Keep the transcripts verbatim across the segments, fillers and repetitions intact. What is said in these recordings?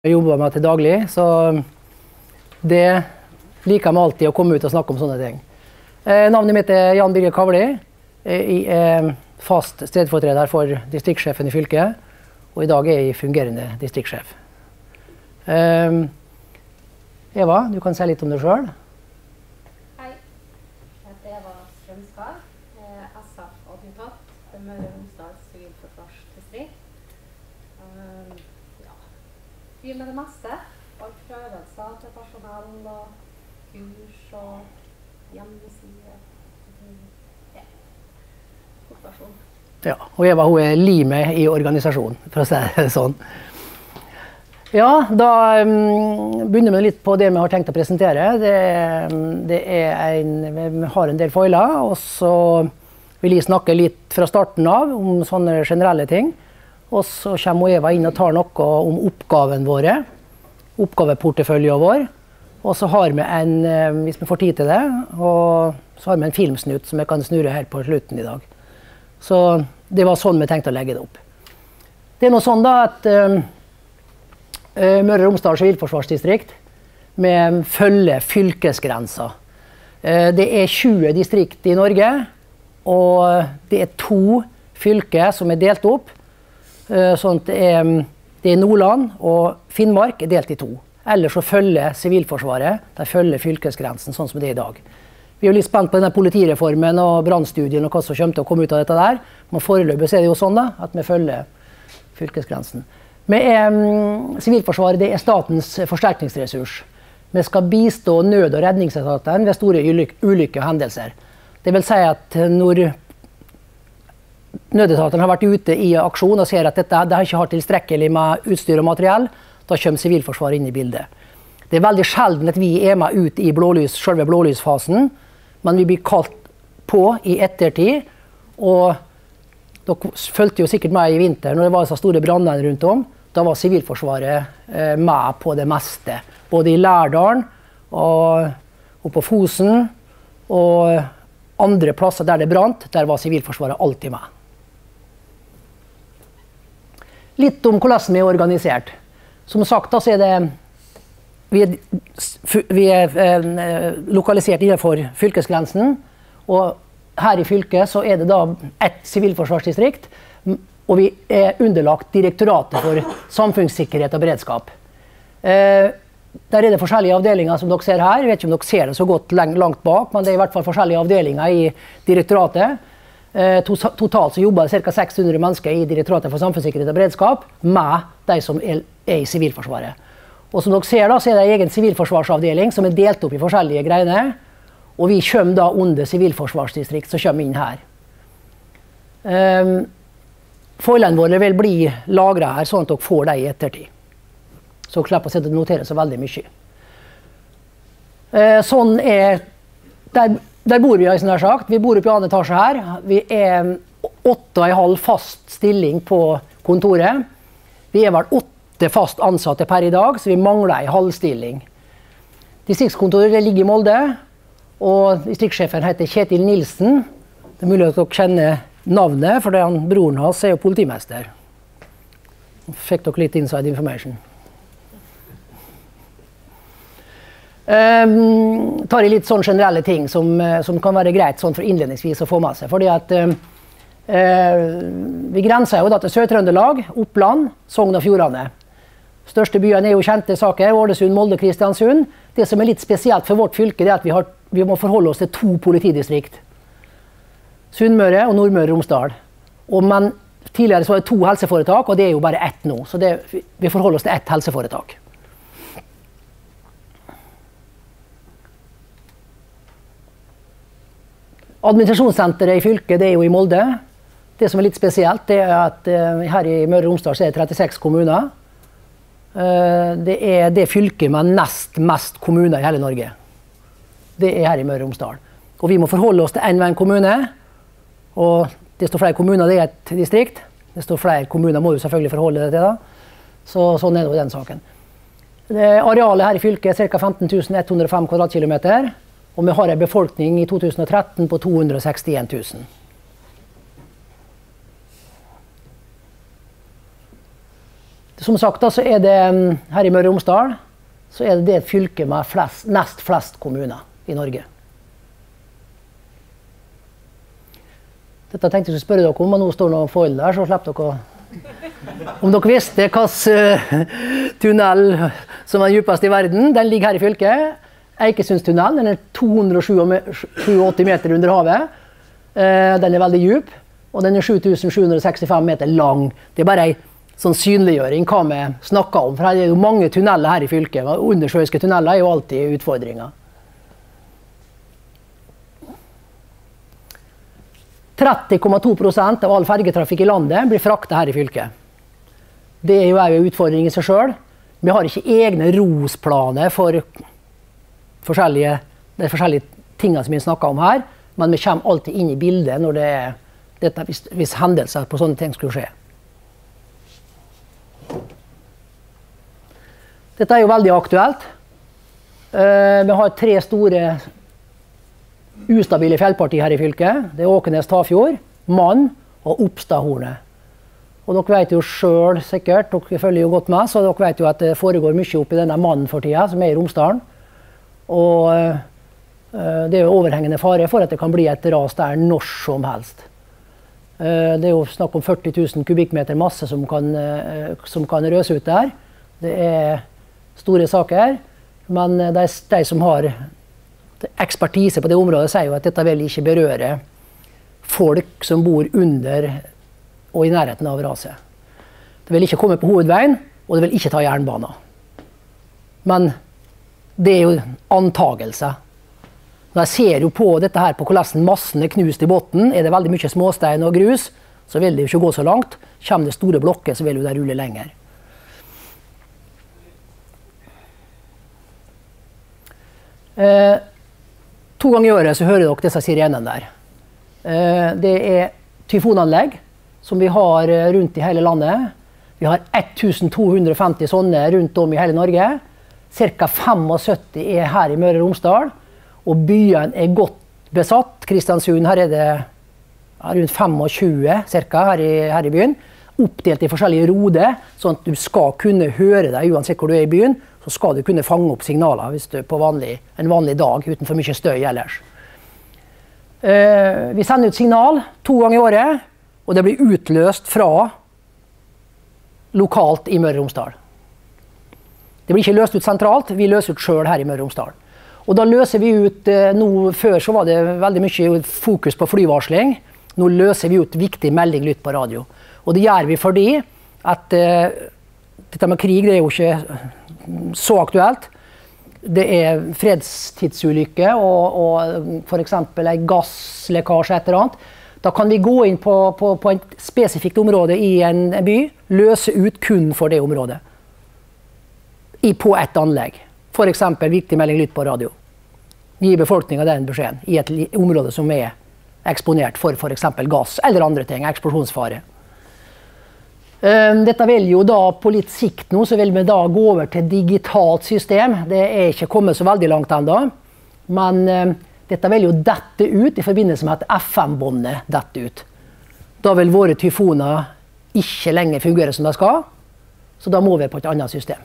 Jeg jobber med til daglig, så det liker jeg alltid å komme ut og snakke om sånne ting. Eh, navnet mitt er Jan Birger Kavli. Jeg er fast stedfortreder for distriktssjefen i fylket, og i dag er jeg fungerende distriktssjef. Eh, Eva, du kan si litt om deg selv. Hei, jeg heter Eva Strømskar, S F-adjutant for Møre og Romsdal sivilforsvarsdistrikt. Um, ja, vi med det meste, alt fra øvelser til personell og kurs og hjemmeside. Ja, kortversjon. Ja, og Eva hun er limet i organisasjonen, for å si det sånn. Ja, da um, begynner vi litt på det vi har tenkt å presentere. Det, det er en, vi har en del foiler, og så vil jeg snakke litt fra starten av om sånne generelle ting. Og så kommer Eva inn og tar noe om oppgaven våre, oppgaveporteføljen vår. Og så har vi en, hvis vi får tid til det, og så har vi en filmsnutt som jeg kan snurre her på slutten i dag. Så det var sånn vi tenkte å legge det opp. Det er noe sånn da at um, Møre og Romsdal sivilforsvarsdistrikt med følge fylkesgrenser. Det er tjue distrikt i Norge, og det er to fylker som er delt opp. Sånn at det er, det er Nordland og Finnmark er delt i to. Ellers så følger sivilforsvaret, de følger fylkesgrensen sånn som det er i dag. Vi er jo litt spent på denne politireformen og brannstudien og hva som kommer til å komme ut av dette der. Men foreløpig så er det jo sånn da, at vi følger fylkesgrensen. Sivilforsvaret det er statens forsterkningsressurs. Vi skal bistå nød- og redningsetatene ved store ulykker og hendelser. Det vil si at når nødetatene har vært ute i aksjon og ser at dette de ikke har tilstrekkelig med utstyr og materiell, da kommer Sivilforsvaret inn i bildet. Det er veldig sjelden at vi er med ut i blålys, selve blålysfasen, men vi blir kalt på i ettertid. Og dere følte jo sikkert med i vinter når det var så store brannene rundt om. Da var Sivilforsvaret eh, med på det meste. Både i Lærdalen og, og på Fosen og andre plasser der det brant, der var Sivilforsvaret alltid med. Litt om hvordan vi er organisert. Som sagt, da så er det vi er, vi er eh, lokalisert innenfor fylkesgrensen, og her i fylket så er det da ett sivilforsvarsdistrikt, og vi er underlagt Direktoratet for samfunnssikkerhet og beredskap. Eh, der er det forskjellige avdelinger som dere ser her. Jeg vet ikke om dere ser det så godt langt bak, men det er i hvert fall forskjellige avdelinger i direktoratet. Eh, totalt så jobber det ca. seks hundre mennesker i Direktoratet for samfunnssikkerhet og beredskap med de som er, er i sivilforsvaret. Og som dere ser da, så er det en egen sivilforsvarsavdeling som er delt opp i forskjellige greiner. Og vi kommer da under sivilforsvarsdistrikt som kommer inn her. Um, Foilene våre vil bli lagret her, sånn at dere får det i ettertid. Så dere slipper å sitte og notere så veldig mye. Uh, sånn er, der, der bor vi, som jeg har sagt. Vi bor oppe i annen etasje her. Vi er åtte og en halv fast stilling på kontoret. Vi er vel åtte fast ansatte per i dag, så vi mangler en halvstilling. Distriktskontoret ligger i Molde. Og distriktssjefen heter Kjetil Nilsen. Det er mulig at dere kjenner navnet, for han, broren hans er jo politimester. Fikk dere litt inside information. Um, tar jeg litt sånne generelle ting som, som kan være greit sånn for innledningsvis å få med seg. Fordi at um, uh, vi grenser jo da til Sør-Trøndelag, Oppland, Sogn og Fjordane. Største byene er jo kjente saker, Ålesund, Molde, Kristiansund. Det som er litt spesielt for vårt fylke, det er at vi, har, vi må forholde oss til to politidistrikt. Sunnmøre og Nordmøre og Romsdal. Og, men tidligere så var det to helseforetak, og det er jo bare ett nå. Så det, vi forholder oss til ett helseforetak. Administrasjonssenteret i fylket det er jo i Molde. Det som er litt spesielt, det er at uh, her i Møre og Romsdal så er det trettiseks kommuner. Det er det fylket med nest mest kommuner i hele Norge. Det er her i Møre og Romsdal. Og vi må forholde oss til en og en kommune. Og desto flere kommuner det er et distrikt, desto flere kommuner må du selvfølgelig forholde deg til. Da. Så sånn er det den saken. Det arealet her i fylket er ca. femten tusen ett hundre og fem kvadratkilometer. Og vi har en befolkning i to tusen og tretten på to hundre og sekstien tusen. som sagt, da, så er det her i Møre og Romsdal så er det det fylket med flest, nest flest kommuner i Norge. Dette tenkte jeg skulle spørre dere om, men nå står noen foil der, så slipper dere å... Om dere visste hvilken tunnel som er dypest i verden, den ligger her i fylket. Eikesundstunnelen, den er to hundre åttisju meter under havet. Den er veldig dyp, og den er sju tusen sju hundre sekstifem meter lang. Det er bare en sånn synliggjøring hva vi snakker om, for her er jo mange tunneler her i fylket. Undersjøiske tunneler er jo alltid utfordringer. tretti komma to prosent av all fergetrafikk i landet blir fraktet her i fylket. Det er jo en utfordring i seg selv. Vi har ikke egne rosplaner for forskjellige, de forskjellige tingene som vi snakker om her, men vi kommer alltid inn i bildet når det er dette, hvis, hvis hendelser på sånne ting skulle skje. Dette er jo veldig aktuelt. Uh, vi har tre store ustabile fjellparti her i fylket. Det er Åkenes-Tafjord, Mann og Oppstadhornet. Og dere vet jo selv sikkert, dere følger jo godt med, så dere vet jo at det foregår mye opp i denne Mann for tida, som er i Romsdalen. Og uh, det er jo overhengende fare for at det kan bli et ras der når som helst. Uh, det er jo snakk om førti tusen kubikkmeter masse som kan, uh, som kan røse ut der. Det er store saker, men de, de som har ekspertise på det området sier jo at dette vil ikke berøre folk som bor under og i nærheten av raset. Det vil ikke komme på hovedveien, og det vil ikke ta jernbanen. Men det er jo antagelser. Når jeg ser jo på dette her, på hvordan massen er knust i botten, er det veldig mye småstein og grus, så vil det jo ikke gå så langt. Kommer det store blokker, så vil jo det rulle lenger. Eh, to ganger i året så hører dere disse sirenene der. Eh, det er tyfonanlegg som vi har rundt i hele landet. Vi har tusen to hundre og femti sånne rundt om i hele Norge. Cirka syttifem er her i Møre og Romsdal, og byen er godt besatt. Kristiansund, her er det rundt tjuefem cirka her i, her i byen. Oppdelt i forskjellige roder, sånn at du skal kunne høre deg uansett hvor du er i byen, så skal du kunne fange opp signaler hvis du er på vanlig, en vanlig dag uten for mye støy ellers. Uh, vi sender ut signal to ganger i året, og det blir utløst fra lokalt i Møre og Romsdal. Det blir ikke løst ut sentralt, vi løser ut selv her i Møre og Romsdal. Og da løser vi ut, uh, nå før så var det veldig mye fokus på flyvarsling, nå løser vi ut viktig melding lytt på radio. Og det gjør vi fordi at uh, dette med krig det er jo ikke så aktuelt. Det er fredstidsulykke og, og for eksempel en gasslekkasje et eller annet. Da kan vi gå inn på, på, på et spesifikt område i en by, løse ut kun for det området. I, på et anlegg. For eksempel viktig melding lytt på radio. Gi befolkningen den beskjeden i et område som er eksponert for for eksempel gass eller andre ting, eksplosjonsfare. Dette vil jo da på litt sikt nå, så vil vi da gå over til digitalt system. Det er ikke kommet så veldig langt enda, men uh, dette vil jo dette ut i forbindelse med at F M-båndet dette ut. Da vil våre tyfoner ikke lenger fungere som de skal, så da må vi på et annet system.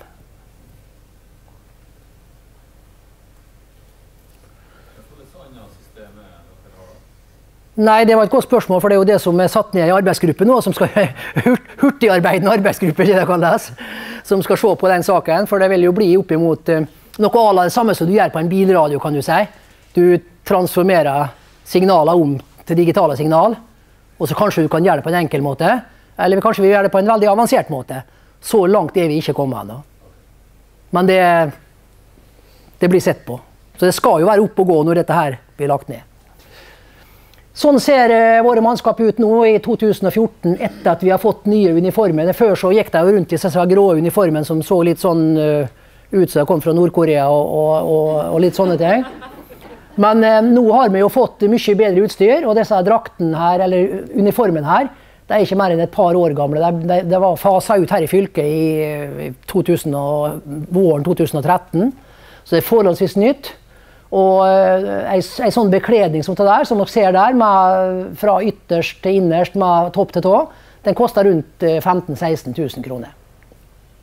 Nei, det var et godt spørsmål, for det er jo det som er satt ned i arbeidsgruppen nå, som skal hurtigarbeidende arbeidsgruppe, det det kalles, som skal se på den saken, for det vil jo bli opp imot uh, noe av det samme som du gjør på en bilradio, kan du si. Du transformerer signaler om til digitale signal, og så kanskje du kan gjøre det på en enkel måte, eller kanskje vi gjør det på en veldig avansert måte. Så langt er vi ikke kommet ennå. Men det, det blir sett på. Så det skal jo være opp og gå når dette her blir lagt ned. Sånn ser uh, våre mannskap ut nå i to tusen og fjorten etter at vi har fått nye uniformer. Før så gikk det jo rundt i disse grå uniformen som så litt sånn uh, ut som det kom fra Nord-Korea og, og, og, og litt sånne ting. Men uh, nå har vi jo fått mye bedre utstyr, og disse drakten her, eller uniformen her, det er ikke mer enn et par år gamle. Det, det, det var faset ut her i fylket i, i to tusen og, våren to tusen og tretten, så det er forholdsvis nytt. Og en sånn bekledning som det der, som dere ser der, med, fra ytterst til innerst med topp til tå, den koster rundt femten til seksten tusen kroner.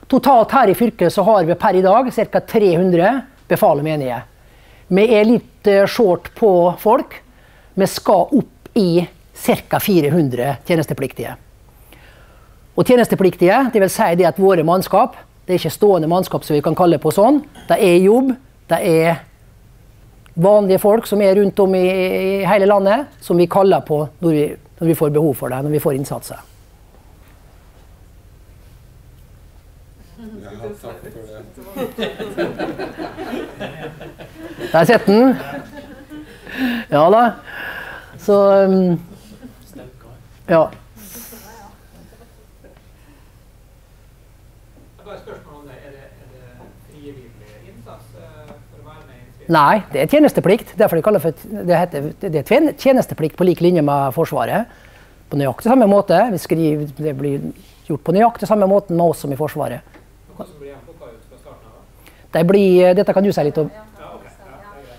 Totalt her i fylket så har vi per i dag ca. tre hundre befal og menige. Vi er litt uh, short på folk. Vi skal opp i ca. fire hundre tjenestepliktige. Og tjenestepliktige, det vil si det at våre mannskap, det er ikke stående mannskap som vi kan kalle på sånn. Det er jobb, det er vanlige folk som er rundt om i, i hele landet, som vi kaller på når vi, når vi får behov for det, når vi får innsatser. Der sitter den. Ja da. Så um, ja. Nei, det er tjenesteplikt. Derfor de kaller for, det, heter, det er tjenesteplikt på lik linje med Forsvaret. På nøyaktig samme måte. Vi skriver, det blir gjort på nøyaktig samme måte med oss som i Forsvaret. Hvordan blir de plukket ut fra starten av da? De blir, dette kan du si litt om. Ja, okay. Ja, det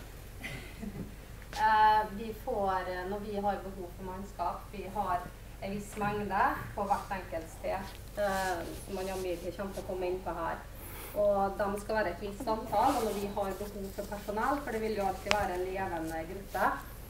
uh, vi får, når vi har behov for mannskap, vi har en viss mengde på hvert enkelt sted, uh, som man ikke kommer til å komme inn på her. Og de skal være et visst antall, og når vi har behov for personell, for det vil jo alltid være en levende gruppe,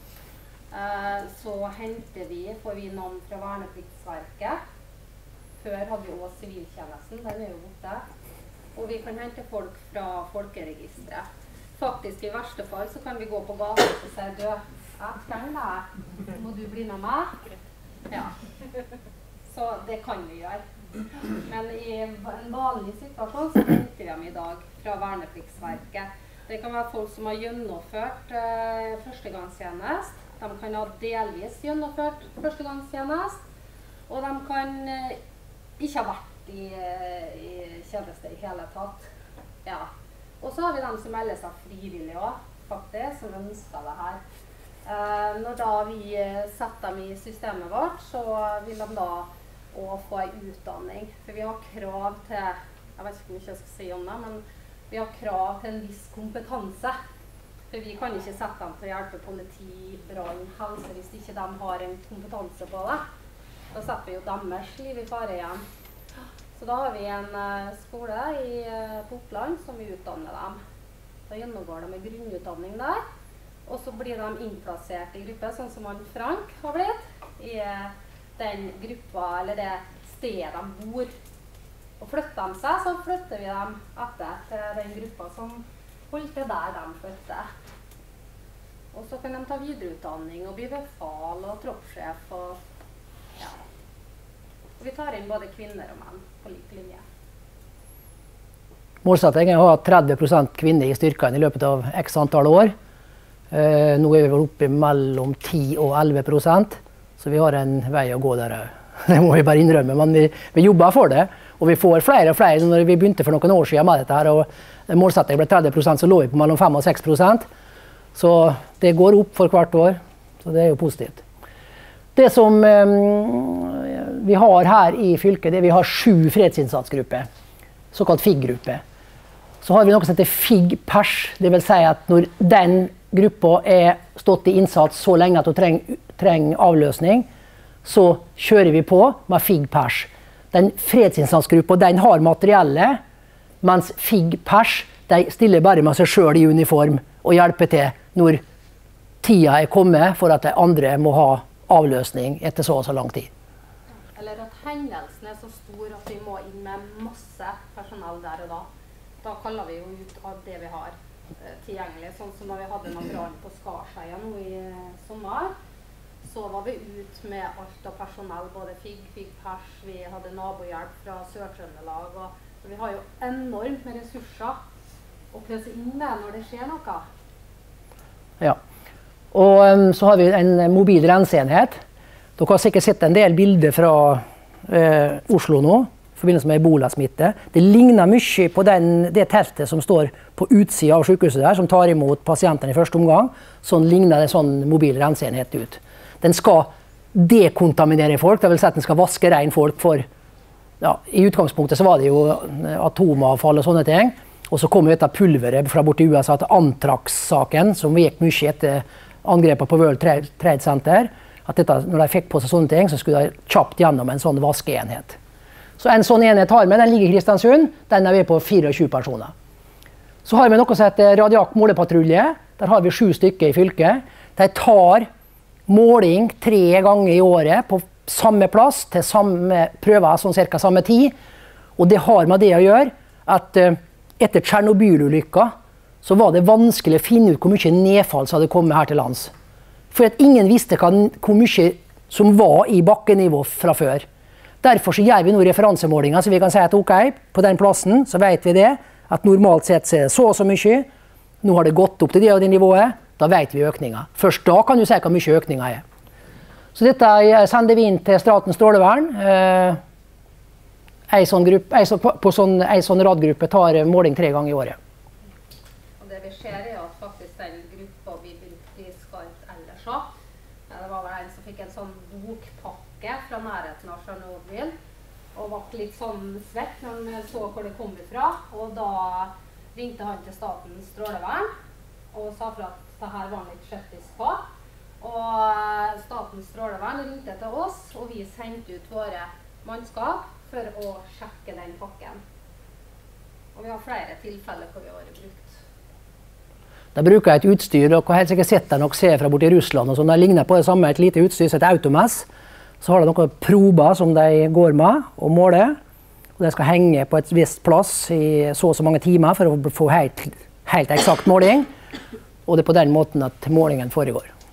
uh, så henter vi, får vi navn fra Vernepliktsverket. Før hadde vi også siviltjenesten, den er jo borte. Og vi kan hente folk fra folkeregisteret. Faktisk i verste fall så kan vi gå på gaten og si, du, jeg trenger deg, må du bli med meg? Ja. Så det kan vi gjøre. Men i en vanlig situasjon så henter vi dem i dag fra Vernepliktsverket. Det kan være folk som har gjennomført eh, førstegangstjenest. De kan ha delvis gjennomført førstegangstjenest. Og de kan eh, ikke ha vært i, i tjeneste i hele tatt. Ja. Og så har vi dem som melder seg frivillig også, faktisk, som ønsker det her. Eh, når da vi setter dem i systemet vårt, så vil de da og få en utdanning. For vi har krav til, jeg vet ikke hvor mye jeg skal si om det, men vi har krav til en viss kompetanse. For vi kan ikke sette dem til å hjelpe politi, brann, helse hvis ikke de har en kompetanse på det. Da setter vi jo deres liv i fare igjen. Så da har vi en uh, skole i uh, Oppland som vi utdanner dem. Da gjennomgår de en grunnutdanning der, og så blir de innplassert i gruppe, sånn som han Frank har blitt, i uh, den gruppa, eller det stedet de bor. Og flytter de seg, så flytter vi dem etter til den gruppa som holder til der de flytter. Og så kan de ta videreutdanning og bli befal og troppssjef. Og, ja. Og vi tar inn både kvinner og menn på lik linje. Målsettingen er å ha tretti prosent kvinner i styrkene i løpet av x antall år. Eh, nå er vi vel oppe mellom ti og elleve prosent. Så vi har en vei å gå der. Det må vi bare innrømme, men vi, vi jobber for det. Og vi får flere og flere. Når vi begynte for noen år siden med dette her, og målsettingen ble tretti prosent, så lå vi på mellom fem og seks prosent. Så det går opp for hvert år. Så det er jo positivt. Det som um, vi har her i fylket, det er vi har sju fredsinnsatsgrupper. Såkalt F I G-gruppe. Så har vi noe som heter F I G-pers. Det vil si at når den gruppa er stått i innsats så lenge at hun trenger trenger avløsning, så kjører vi på med F I G-pers. Den fredsinnsatsgruppa, den har materiellet, mens F I G-pers, de stiller bare med seg selv i uniform og hjelper til når tida er kommet for at de andre må ha avløsning etter så og så lang tid. Eller at hendelsen er så stor at vi må inn med masse personell der og da. Da kaller vi jo ut av det vi har eh, tilgjengelig, sånn som da vi hadde en brann på Skarseia nå i eh, sommer. Så var vi ut med alt av personell, både F I G, F I G-pers, vi hadde nabohjelp fra Sør-Trøndelag. Så vi har jo enormt med ressurser å pøse inn med når det skjer noe. Ja, og um, så har vi en mobil renseenhet. Dere har sikkert sett en del bilder fra uh, Oslo nå, i forbindelse med ebolasmitte. Det ligner mye på den, det teltet som står på utsida av sykehuset der, som tar imot pasientene i første omgang. Sånn ligner det sånn mobil renseenhet ut. Den skal dekontaminere folk, det vil si at den skal vaske rein folk for, ja, i utgangspunktet så var det jo atomavfall og sånne ting, og så kom jo dette pulveret fra bort i U S A til Antrax-saken, som gikk mye etter angrepet på World Trade Center, at dette, når de fikk på seg sånne ting, så skulle de kjapt gjennom en sånn vaskeenhet. Så en sånn enhet har vi, den ligger i Kristiansund, den er vi på tjuefire personer. Så har vi noe som heter Radiak målepatrulje, der har vi sju stykker i fylket. De tar måling tre ganger i året på samme plass, til samme prøver, sånn cirka samme tid. Og det har med det å gjøre at etter Tsjernobyl-ulykka så var det vanskelig å finne ut hvor mye nedfall som hadde kommet her til lands. For at ingen visste hva, hvor mye som var i bakkenivå fra før. Derfor så gjør vi nå referansemålinger, så vi kan si at ok, på den plassen så vet vi det, at normalt sett så er det så og så mye. Nå har det gått opp til det og det nivået, da vet vi økninga. Først da kan du si hvor mye økninga er. Så dette sender vi inn til Statens strålevern. Eh, en sånn gruppe, en sånn, på sånn, en sånn radgruppe tar måling tre ganger i året. Og det vi ser er at faktisk den gruppa blir brukt i skarpt ellers også. Det var vel en som fikk en sånn bokpakke fra nærheten av Tsjernobyl, og ble litt sånn svett når han så hvor det kom ifra. Og da ringte han til Statens strålevern og sa fra at det her var han litt skeptisk på. Og Statens strålevern ringte til oss, og vi sendte ut våre mannskap for å sjekke den pakken. Og vi har flere tilfeller hvor vi har brukt. De bruker et utstyr, og helt sikkert sett dere nok ser fra borti Russland, og sånn, de ligner på det samme, et lite utstyr som heter Automass. Så har de noen prober som de går med og måler, og de skal henge på et visst plass i så og så mange timer for å få helt, helt eksakt måling, og det er på den måten at målingen foregår.